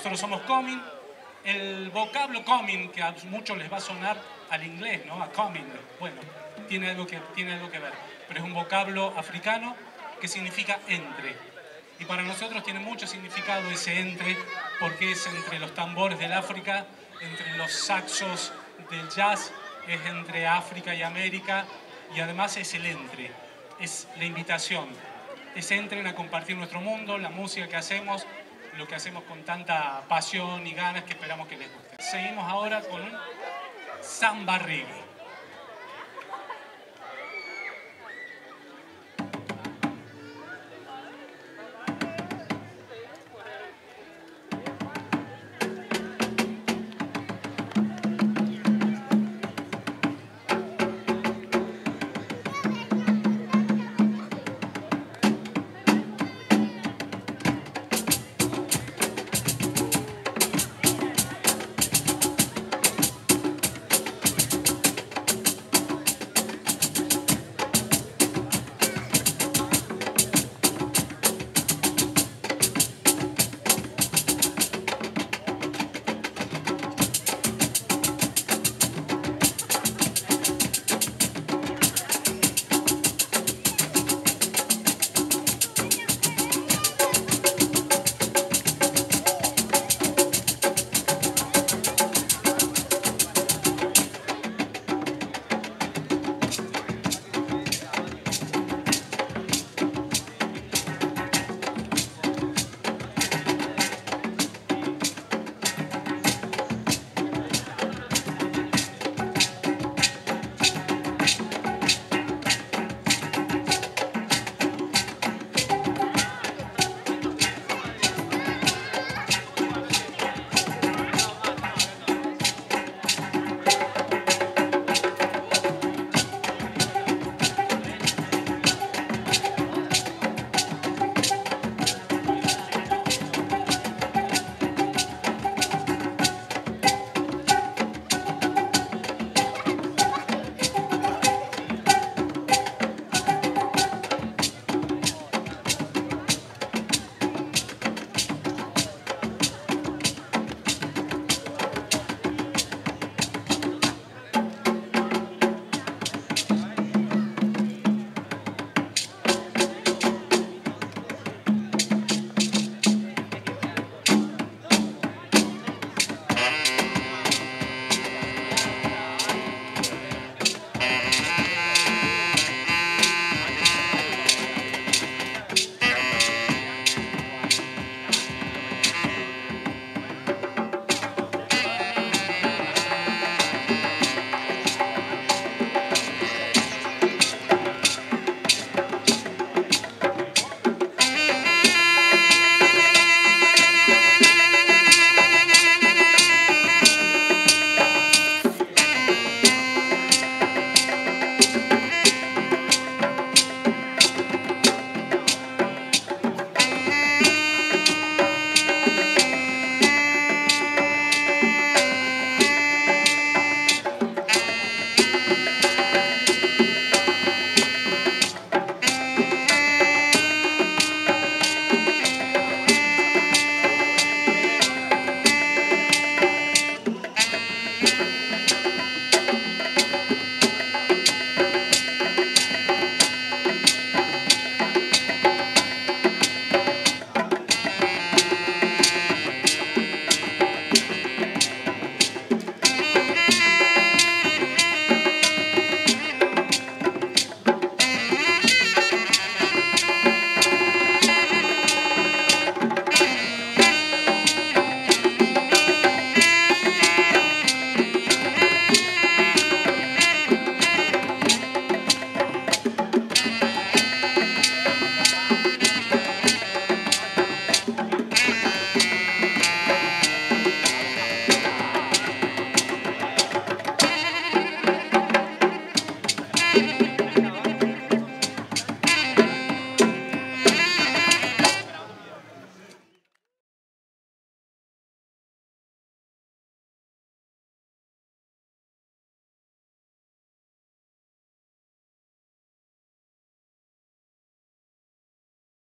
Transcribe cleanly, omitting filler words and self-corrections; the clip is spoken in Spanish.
Nosotros somos KOM'IN. El vocablo KOM'IN, que a muchos les va a sonar al inglés, ¿no? A KOM'IN. Bueno, tiene algo que ver. Pero es un vocablo africano que significa entre. Y para nosotros tiene mucho significado ese entre, porque es entre los tambores del África, entre los saxos del jazz, es entre África y América, y además es el entre, es la invitación. Es entren a compartir nuestro mundo, la música que hacemos, lo que hacemos con tanta pasión y ganas que esperamos que les guste. Seguimos ahora con un Samba Reggae.